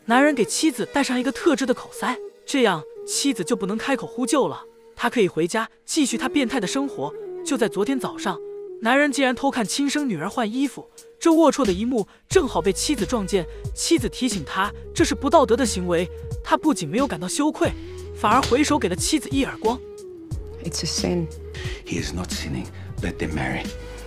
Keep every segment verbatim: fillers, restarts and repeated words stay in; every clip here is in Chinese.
男人给妻子戴上一个特制的口塞，这样妻子就不能开口呼救了，他可以回家继续他变态的生活。就在昨天早上，男人竟然偷看亲生女儿换衣服，这龌龊的一幕正好被妻子撞见。妻子提醒他这是不道德的行为，他不仅没有感到羞愧，反而回手给了妻子一耳光。 It's a sin. He is not sinning. Let them marry.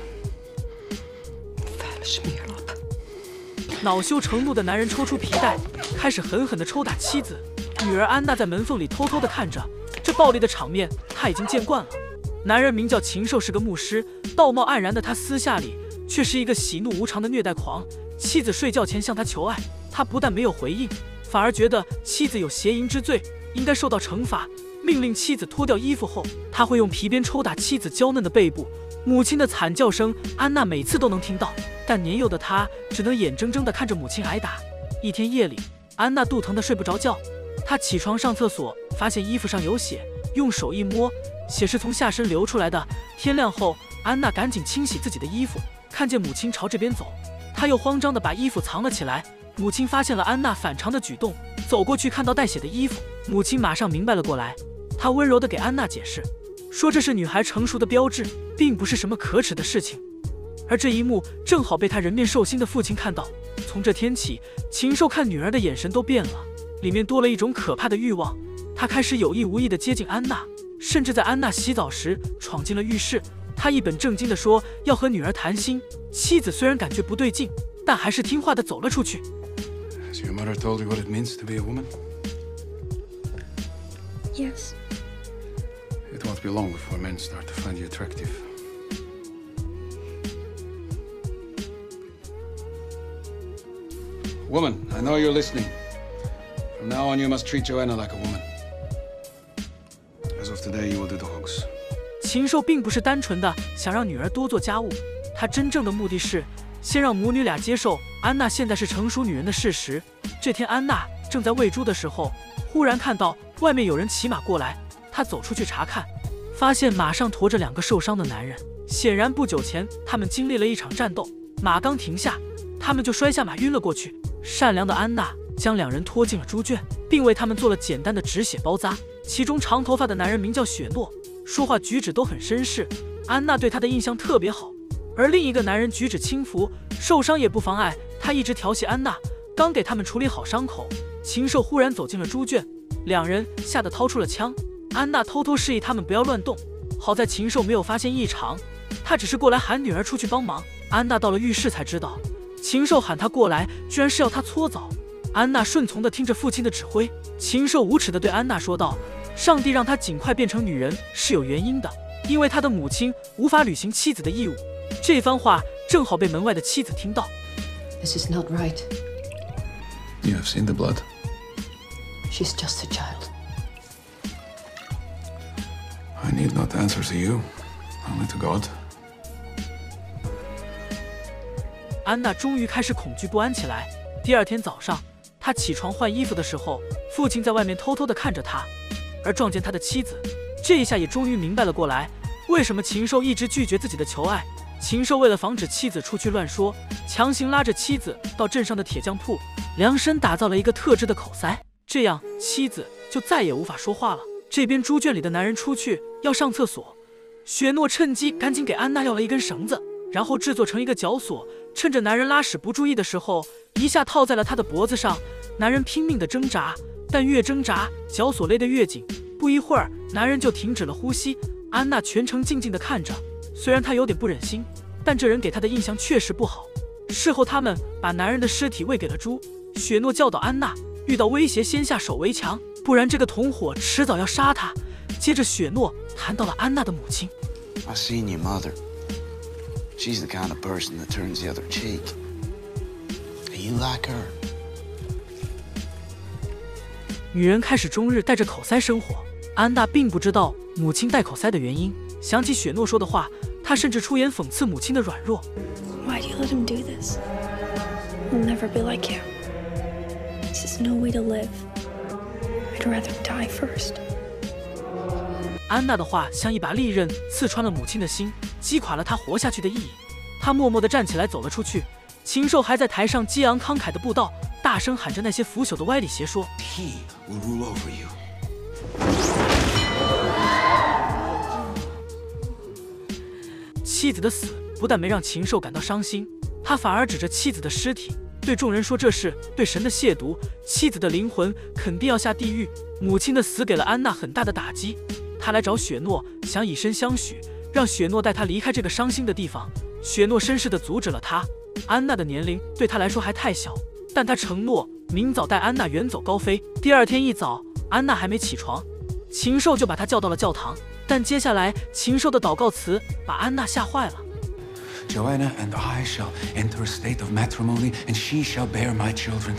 恼羞成怒的男人抽出皮带，开始狠狠地抽打妻子。女儿安娜在门缝里偷偷地看着，这暴力的场面她已经见惯了。男人名叫禽兽，是个牧师，道貌岸然的他私下里却是一个喜怒无常的虐待狂。妻子睡觉前向他求爱，他不但没有回应，反而觉得妻子有邪淫之罪，应该受到惩罚。命令妻子脱掉衣服后，他会用皮鞭抽打妻子娇嫩的背部。母亲的惨叫声，安娜每次都能听到，但年幼的她只能眼睁睁地看着母亲挨打。一天夜里，安娜肚疼得睡不着觉，她起床上厕所，发现衣服上有血，用手一摸，血是从下身流出来的。天亮后，安娜赶紧清洗自己的衣服，看见母亲朝这边走，她又慌张地把衣服藏了起来。母亲发现了安娜反常的举动，走过去看到带血的衣服，母亲马上明白了过来，她温柔地给安娜解释，说这是女孩成熟的标志，并不是什么可耻的事情。而这一幕正好被他人面兽心的父亲看到。从这天起，禽兽看女儿的眼神都变了，里面多了一种可怕的欲望。他开始有意无意地接近安娜，甚至在安娜洗澡时闯进了浴室。他一本正经地说要和女儿谈心。妻子虽然感觉不对劲，但还是听话地走了出去。 Has your mother told you what it means to be a woman? Yes. It won't be long before men start to find you attractive. Woman, I know you're listening. From now on, you must treat Joanna like a woman. As of today, you will do the hogs. 禽兽并不是单纯的想让女儿多做家务，他真正的目的是先让母女俩接受安娜现在是成熟女人的事实。这天，安娜正在喂猪的时候，忽然看到外面有人骑马过来，她走出去查看，发现马上驮着两个受伤的男人。显然不久前他们经历了一场战斗，马刚停下，他们就摔下马晕了过去。善良的安娜将两人拖进了猪圈，并为他们做了简单的止血包扎。其中长头发的男人名叫雪诺，说话举止都很绅士，安娜对他的印象特别好。而另一个男人举止轻浮，受伤也不妨碍，他一直调戏安娜。刚给他们处理好伤口，禽兽忽然走进了猪圈，两人吓得掏出了枪。安娜偷偷示意他们不要乱动，好在禽兽没有发现异常，他只是过来喊女儿出去帮忙。安娜到了浴室才知道，禽兽喊她过来居然是要她搓澡。安娜顺从地听着父亲的指挥。禽兽无耻地对安娜说道，上帝让她尽快变成女人是有原因的，因为她的母亲无法履行妻子的义务。这番话正好被门外的妻子听到。 This is not right. You have seen the blood. She's just a child. I need not answer to you, only to God. 安娜终于开始恐惧不安起来。第二天早上，她起床换衣服的时候，父亲在外面偷偷地看着她，而撞见他的妻子，这一下也终于明白了过来，为什么禽兽一直拒绝自己的求爱。禽兽为了防止妻子出去乱说，强行拉着妻子到镇上的铁匠铺，量身打造了一个特制的口塞，这样妻子就再也无法说话了。这边猪圈里的男人出去要上厕所，雪诺趁机赶紧给安娜要了一根绳子，然后制作成一个绞索，趁着男人拉屎不注意的时候，一下套在了他的脖子上。男人拼命地挣扎，但越挣扎，绞索勒得越紧。不一会儿，男人就停止了呼吸。安娜全程静静地看着，虽然她有点不忍心，但这人给她的印象确实不好。事后，他们把男人的尸体喂给了猪。雪诺教导安娜，遇到威胁先下手为强，不然这个同伙迟早要杀她。接着，雪诺谈到了安娜的母亲。 I've seen your mother. She's the kind of person that turns the other cheek. Are you like her? 女人开始终日戴着口塞生活。安娜并不知道母亲戴口塞的原因，想起雪诺说的话，她甚至出言讽刺母亲的软弱。 Why do you let him do this? I'll never be like you. This is no way to live. I'd rather die first. 安娜的话像一把利刃刺穿了母亲的心，击垮了她活下去的意义。她默默地站起来走了出去。禽兽还在台上激昂慷慨地布道， 大声喊着那些腐朽的歪理邪说。 He will rule over you. 妻子的死不但没让禽兽感到伤心，他反而指着妻子的尸体对众人说：“这是对神的亵渎，妻子的灵魂肯定要下地狱。”母亲的死给了安娜很大的打击，她来找雪诺，想以身相许，让雪诺带她离开这个伤心的地方。雪诺绅士地阻止了她。安娜的年龄对她来说还太小，但她承诺明早带安娜远走高飞。第二天一早，安娜还没起床，禽兽就把她叫到了教堂。但接下来禽兽的祷告词把安娜吓坏了。 Joanna and I shall enter a state of matrimony, and she shall bear my children.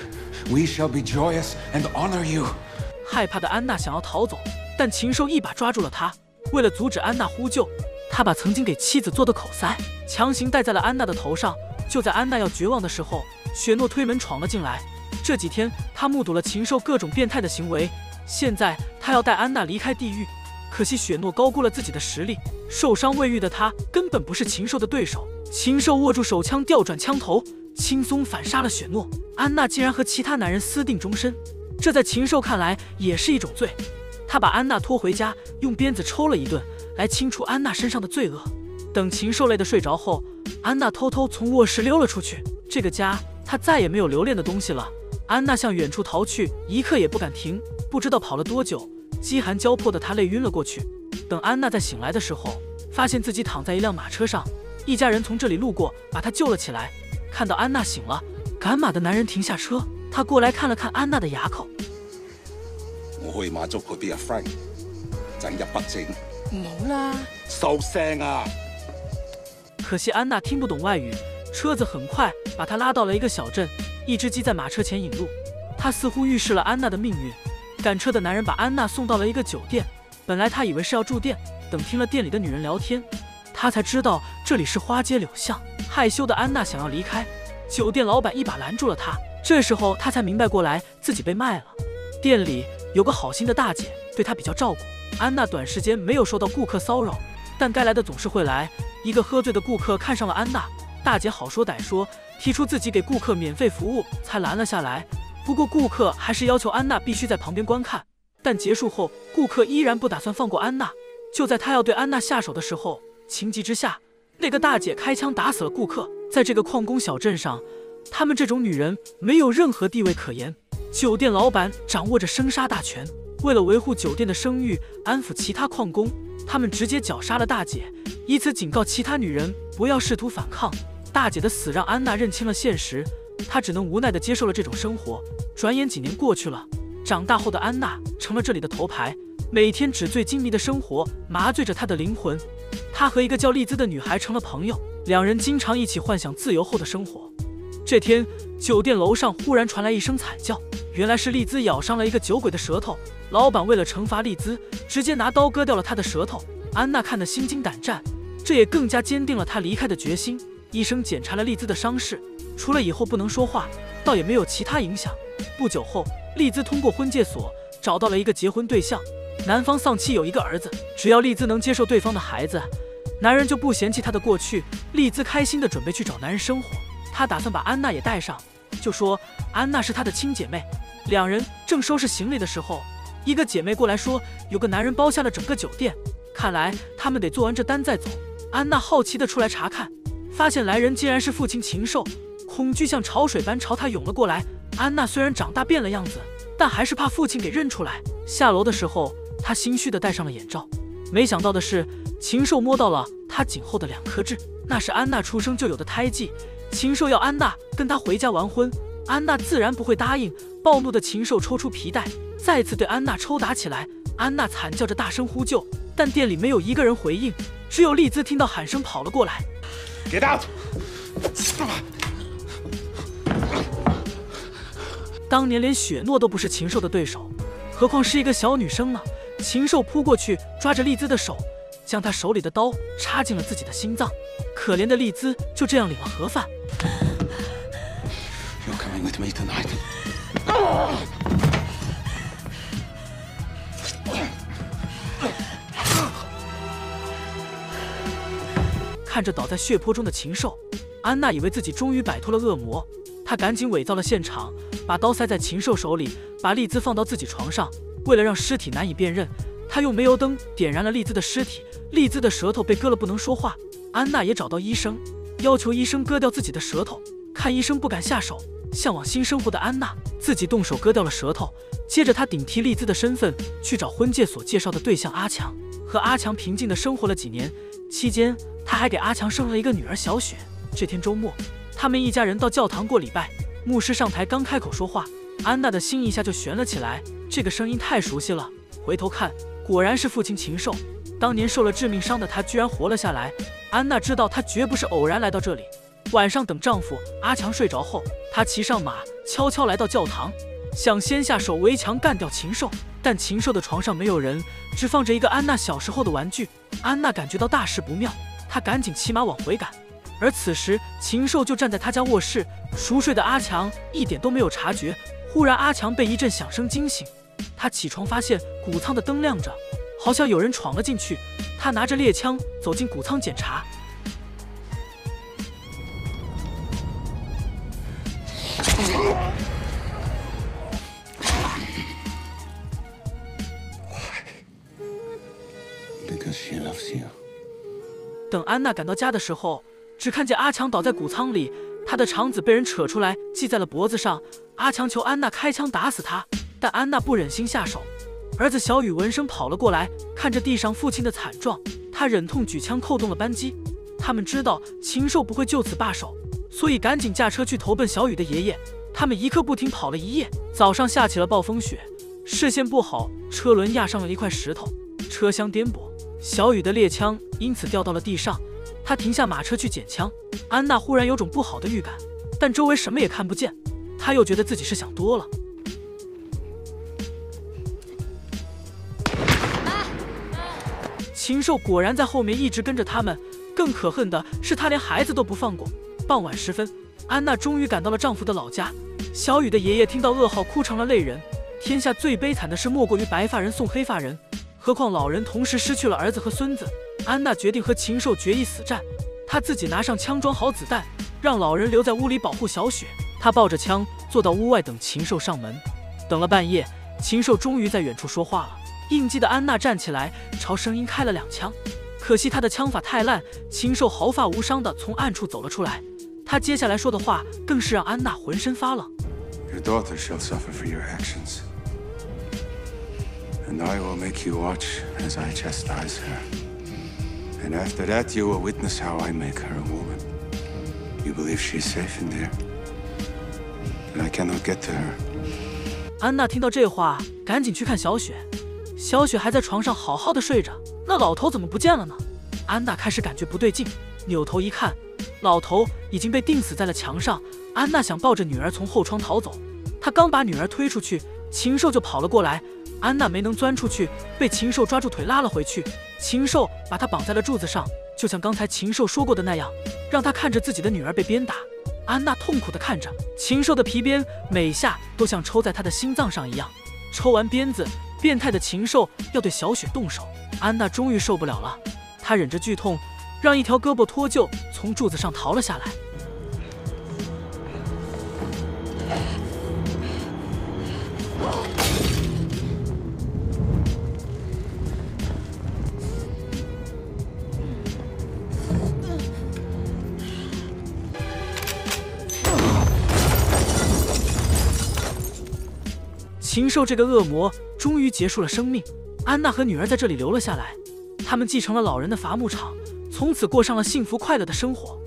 We shall be joyous and honor you. 害怕的安娜想要逃走，但禽兽一把抓住了她。为了阻止安娜呼救，他把曾经给妻子做的口塞强行戴在了安娜的头上。就在安娜要绝望的时候，雪诺推门闯了进来。这几天他目睹了禽兽各种变态的行为，现在他要带安娜离开地狱。可惜雪诺高估了自己的实力，受伤未愈的他根本不是禽兽的对手。禽兽握住手枪，调转枪头，轻松反杀了雪诺。安娜竟然和其他男人私定终身，这在禽兽看来也是一种罪。他把安娜拖回家，用鞭子抽了一顿，来清除安娜身上的罪恶。等禽兽累得睡着后，安娜偷偷从卧室溜了出去。这个家她再也没有留恋的东西了。安娜向远处逃去，一刻也不敢停。不知道跑了多久，饥寒交迫的她累晕了过去。等安娜再醒来的时候，发现自己躺在一辆马车上，一家人从这里路过，把她救了起来。看到安娜醒了，赶马的男人停下车，他过来看了看安娜的牙口。 我去馬足嗰邊啊 ，Frank， 陣日不正。 唔好啦， 收聲啊！ 可惜安娜聽不懂外語，車子很快把她拉到了一個小鎮。一隻雞在馬車前引路，他似乎預示了安娜的命運。趕車的男人把安娜送到了一個酒店，本來他以為是要住店，等聽了店裡的女人聊天，他才知道這裡是花街柳巷。害羞的安娜想要離開，酒店老闆一把攔住了她。這時候他才明白過來，自己被賣了。店裡有個好心的大姐對她比較照顧。安娜短時間沒有受到顧客騷擾，但該來的總是會來。一個喝醉的顧客看上了安娜，大姐好說歹說，提出自己給顧客免費服務，才攔了下來。不過顧客還是要求安娜必須在旁邊觀看。但結束後，顧客依然不打算放過安娜。就在他要對安娜下手的時候，情急之下，那個大姐開槍打死了顧客。在這個礦工小鎮上，他們這種女人沒有任何地位可言。酒店老闆掌握着生殺大權，為了維護酒店的聲譽，安撫其他礦工，他們直接絞殺了大姐，以此警告其他女人不要試圖反抗。大姐的死讓安娜認清了現實，她只能無奈地接受了這種生活。轉眼幾年過去了，長大後的安娜成了這裡的頭牌，每天紙醉金迷的生活麻醉着她的靈魂。她和一個叫麗茲的女孩成了朋友，兩人經常一起幻想自由後的生活。這天，酒店樓上忽然傳來一聲慘叫，原來是麗茲咬傷了一個酒鬼的舌頭。老闆為了懲罰麗茲，直接拿刀割掉了她的舌頭。安娜看得心驚膽戰，這也更加堅定了她離開的決心。醫生檢查了麗茲的傷勢，除了以後不能說話，倒也沒有其他影響。不久後，麗茲通過婚介所找到了一個結婚對象，男方喪妻有一個兒子，只要麗茲能接受對方的孩子，男人就不嫌棄她的過去。麗茲開心地準備去找男人生活，她打算把安娜也帶上，就說安娜是她的親姐妹。兩人正收拾行李的時候，一個姐妹過來說有個男人包下了整個酒店，看來他們得做完這單再走。安娜好奇地出來查看，發現來人竟然是父親禽獸，恐懼像潮水般朝她湧了過來。安娜雖然長大變了樣子，但還是怕父親給認出來。下樓的時候，她心虛地戴上了眼罩。沒想到的是，禽獸摸到了她頸後的兩顆痣，那是安娜出生就有的胎記。禽獸要安娜跟他回家完婚，安娜自然不會答應。暴怒的禽獸抽出皮帶，再次對安娜抽打起來。安娜慘叫着大聲呼救，但店裡沒有一個人回應，只有麗茲聽到喊聲跑了過來。 Get out！ 當年連雪諾都不是禽獸的對手，何況是一個小女生呢？禽獸撲過去抓着麗茲的手，將她手裡的刀插進了自己的心臟。可憐的麗茲就這樣領了盒飯。 You're coming with me tonight. 看着倒在血泊中的禽獸，安娜以為自己終於擺脫了惡魔。 他赶紧伪造了现场，把刀塞在禽兽手里，把丽兹放到自己床上。为了让尸体难以辨认，他用煤油灯点燃了丽兹的尸体。丽兹的舌头被割了，不能说话。安娜也找到医生，要求医生割掉自己的舌头。看医生不敢下手，向往新生活的安娜自己动手割掉了舌头。接着，他顶替丽兹的身份去找婚介所介绍的对象阿强，和阿强平静地生活了几年。期间，他还给阿强生了一个女儿小雪。这天周末，他们一家人到教堂过礼拜。牧师上台刚开口说话，安娜的心一下就悬了起来。这个声音太熟悉了，回头看，果然是父亲禽兽。当年受了致命伤的他居然活了下来。安娜知道他绝不是偶然来到这里。晚上等丈夫阿强睡着后，她骑上马，悄悄来到教堂，想先下手为强干掉禽兽。但禽兽的床上没有人，只放着一个安娜小时候的玩具。安娜感觉到大事不妙，她赶紧骑马往回赶。而此时，禽兽就站在他家卧室，熟睡的阿强一点都没有察觉。忽然，阿强被一阵响声惊醒，他起床发现谷仓的灯亮着，好像有人闯了进去。他拿着猎枪走进谷仓检查。等安娜赶到家的时候，只看见阿强倒在谷仓里，他的肠子被人扯出来系在了脖子上。阿强求安娜开枪打死他，但安娜不忍心下手。儿子小雨闻声跑了过来，看着地上父亲的惨状，他忍痛举枪扣动了扳机。他们知道禽兽不会就此罢手，所以赶紧驾车去投奔小雨的爷爷。他们一刻不停跑了一夜，早上下起了暴风雪，视线不好，车轮压上了一块石头，车厢颠簸，小雨的猎枪因此掉到了地上。他停下马车去捡枪。安娜忽然有种不好的预感，但周围什么也看不见，她又觉得自己是想多了。禽兽果然在后面一直跟着他们，更可恨的是他连孩子都不放过。傍晚时分，安娜终于赶到了丈夫的老家。小雨的爷爷听到噩耗哭成了泪人。天下最悲惨的事莫过于白发人送黑发人，何况老人同时失去了儿子和孙子。安娜决定和禽兽决一死战，她自己拿上枪装好子弹，让老人留在屋里保护小雪。她抱着枪坐到屋外等禽兽上门。等了半夜，禽兽终于在远处说话了。应激的安娜站起来，朝声音开了两枪，可惜她的枪法太烂，禽兽毫发无伤地从暗处走了出来。他接下来说的话更是让安娜浑身发冷。 Your daughter shall suffer for your actions, and I will make you watch as I chastise her. And after that, you will witness how I make her a woman. You believe she is safe in there, and I cannot get to her. 安娜听到这话，赶紧去看小雪。小雪还在床上好好的睡着，那老头怎么不见了呢？安娜开始感觉不对劲，扭头一看，老头已经被钉死在了墙上。安娜想抱着女儿从后窗逃走，她刚把女儿推出去，禽兽就跑了过来。安娜没能钻出去，被禽兽抓住腿拉了回去。禽兽把她绑在了柱子上，就像刚才禽兽说过的那样，让她看着自己的女儿被鞭打。安娜痛苦地看着禽兽的皮鞭，每下都像抽在她的心脏上一样。抽完鞭子，变态的禽兽要对小雪动手。安娜终于受不了了，她忍着剧痛，让一条胳膊脱臼，从柱子上逃了下来。禽兽这个恶魔终于结束了生命，安娜和女儿在这里留了下来，他们继承了老人的伐木场，从此过上了幸福快乐的生活。